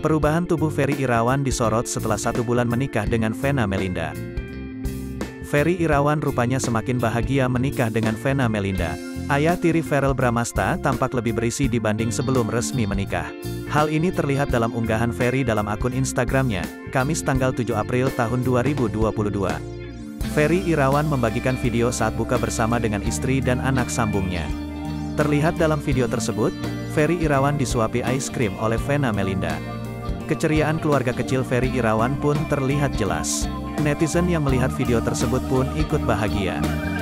Perubahan tubuh Ferry Irawan disorot setelah 1 bulan menikah dengan Vena Melinda. Ferry Irawan rupanya semakin bahagia menikah dengan Vena Melinda. Ayah tiri Verrell Bramasta tampak lebih berisi dibanding sebelum resmi menikah. Hal ini terlihat dalam unggahan Ferry dalam akun Instagramnya, Kamis tanggal 7 April tahun 2022. Ferry Irawan membagikan video saat buka bersama dengan istri dan anak sambungnya. Terlihat dalam video tersebut, Ferry Irawan disuapi ice cream oleh Vena Melinda. Keceriaan keluarga kecil Ferry Irawan pun terlihat jelas. Netizen yang melihat video tersebut pun ikut bahagia.